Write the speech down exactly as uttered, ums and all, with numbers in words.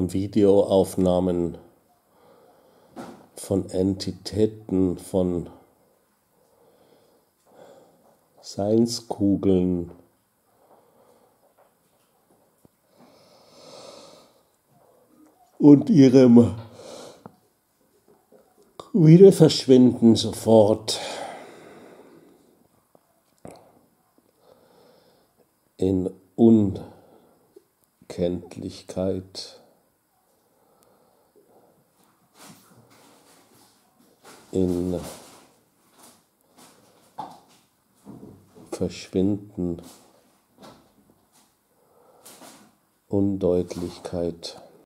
Videoaufnahmen von Entitäten, von Seinskugeln, und ihrem Wiederverschwinden sofort in Unkenntlichkeit, in Verschwinden, Undeutlichkeit.